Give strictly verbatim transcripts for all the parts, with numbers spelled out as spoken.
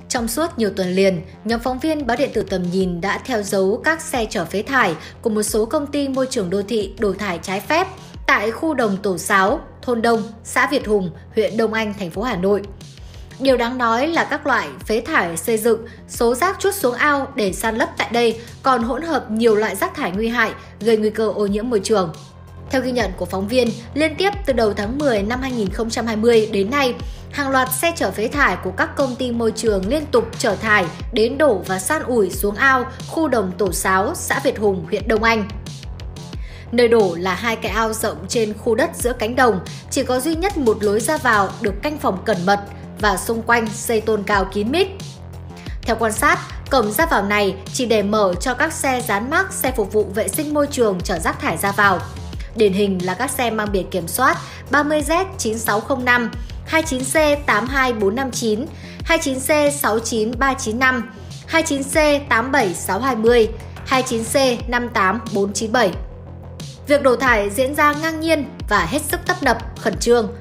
Trong suốt nhiều tuần liền, nhóm phóng viên báo điện tử Tầm Nhìn đã theo dấu các xe chở phế thải của một số công ty môi trường đô thị đổ thải trái phép tại khu đồng Tổ Sáo, thôn Đông, xã Việt Hùng, huyện Đông Anh, thành phố Hà Nội. Điều đáng nói là các loại phế thải xây dựng, số rác trút xuống ao để san lấp tại đây còn hỗn hợp nhiều loại rác thải nguy hại, gây nguy cơ ô nhiễm môi trường. Theo ghi nhận của phóng viên, liên tiếp từ đầu tháng mười năm hai nghìn không trăm hai mươi đến nay, hàng loạt xe chở phế thải của các công ty môi trường liên tục chở thải đến đổ và san ủi xuống ao khu đồng Tổ Sáo, xã Việt Hùng, huyện Đông Anh. Nơi đổ là hai cái ao rộng trên khu đất giữa cánh đồng, chỉ có duy nhất một lối ra vào được canh phòng cẩn mật và xung quanh xây tôn cao kín mít. Theo quan sát, cổng ra vào này chỉ để mở cho các xe dán mác xe phục vụ vệ sinh môi trường chở rác thải ra vào. Điển hình là các xe mang biển kiểm soát ba mươi Z chín sáu không năm, hai mươi chín C tám hai bốn năm chín, hai mươi chín C sáu chín ba chín năm, hai mươi chín C tám bảy sáu hai không, hai mươi chín C năm tám bốn chín bảy. Việc đổ thải diễn ra ngang nhiên và hết sức tấp nập, khẩn trương.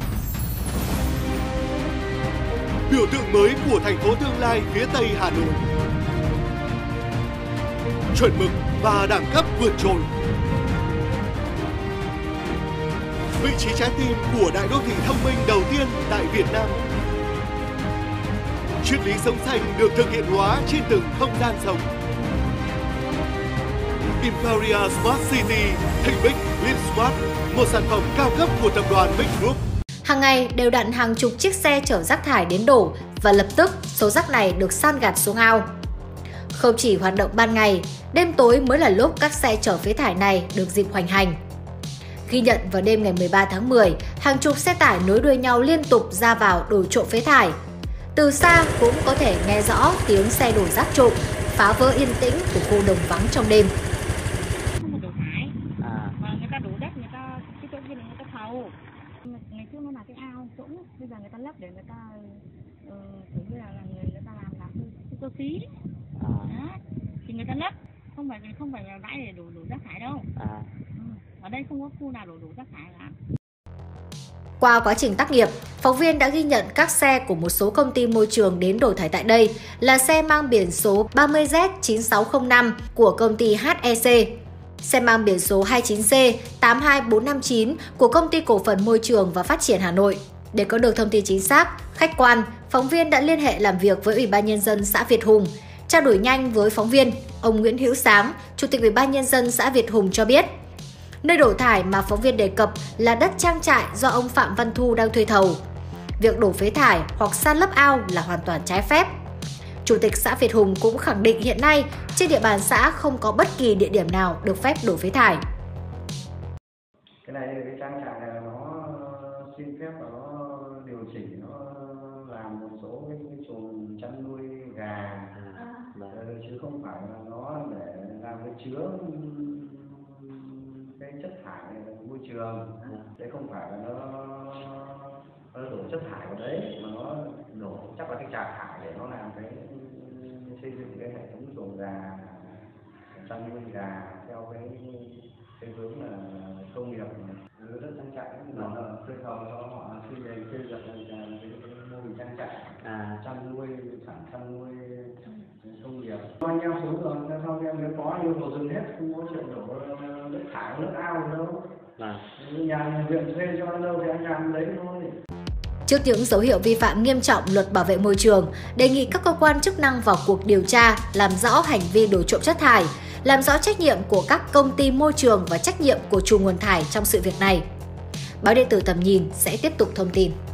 Biểu tượng mới của thành phố tương lai phía Tây Hà Nội. Chuẩn mực và đẳng cấp vượt trội. Vị trí trái tim của đại đô thị thông minh đầu tiên tại Việt Nam. Triết lý sống xanh được thực hiện hóa trên từng không gian sống. Imperial Smart City, Thịnh Bích, Live Smart, một sản phẩm cao cấp của tập đoàn Big Group. Hàng ngày đều đặn hàng chục chiếc xe chở rác thải đến đổ và lập tức số rác này được san gạt xuống ao. Không chỉ hoạt động ban ngày, đêm tối mới là lúc các xe chở phế thải này được dịp hoành hành. Ghi nhận vào đêm ngày mười ba tháng mười, hàng chục xe tải nối đuôi nhau liên tục ra vào đổ trộm phế thải. Từ xa cũng có thể nghe rõ tiếng xe đổ rác trộm, phá vỡ yên tĩnh của khu đồng vắng trong đêm. Đổ thải, à. Mà người ta đổ đất, người ta cái chỗ kia là người ta thầu. Ngày trước nó là cái ao trũng, bây giờ người ta lấp để người ta kiểu như là người người ta làm làm cái cơ khí. À. Đó, thì người ta lấp, không phải không phải là bãi để đổ đổ rác thải đâu. À. Ở đây không có khu nào đổ đổ rác thải cả. Qua quá trình tác nghiệp, phóng viên đã ghi nhận các xe của một số công ty môi trường đến đổ thải tại đây là xe mang biển số ba mươi Z chín sáu không năm của công ty hát e xê, xe mang biển số hai mươi chín C tám hai bốn năm chín của công ty cổ phần môi trường và phát triển Hà Nội. Để có được thông tin chính xác, khách quan, phóng viên đã liên hệ làm việc với Ủy ban Nhân dân xã Việt Hùng. Trao đổi nhanh với phóng viên, ông Nguyễn Hữu Sáng, Chủ tịch Ủy ban Nhân dân xã Việt Hùng cho biết, nơi đổ thải mà phóng viên đề cập là đất trang trại do ông Phạm Văn Thu đang thuê thầu. Việc đổ phế thải hoặc san lấp ao là hoàn toàn trái phép. Chủ tịch xã Việt Hùng cũng khẳng định hiện nay trên địa bàn xã không có bất kỳ địa điểm nào được phép đổ phế thải. Cái này cái trang trại này nó xin phép và nó điều chỉnh, nó làm một số cái, cái chuồng chăn nuôi gà, à. Chứ không phải là nó để làm cái chứa cái chất thải môi trường. Đấy không phải là nó, nó đổ chất thải vào đấy, mà nó đổ chắc là cái trà thải để nó làm cái xây dựng cái hệ thống chuồng gà, chăn nuôi gà theo cái cái hướng là công nghiệp. Đất trang trại nó là thuê thầu cho họ xây dựng xây dựng cái mô hình trang trại, à, chăn nuôi sản chăn nuôi công nghiệp. Anh em xuống rồi, sau em nếu có yêu cầu dừng hết, không có chuyện đổ đất thải nước ao đâu. À. Nhà huyện thuê cho nó đâu thì anh làm lấy thôi. Trước những dấu hiệu vi phạm nghiêm trọng luật bảo vệ môi trường, đề nghị các cơ quan chức năng vào cuộc điều tra, làm rõ hành vi đổ trộm chất thải, làm rõ trách nhiệm của các công ty môi trường và trách nhiệm của chủ nguồn thải trong sự việc này. Báo điện tử Tầm Nhìn sẽ tiếp tục thông tin.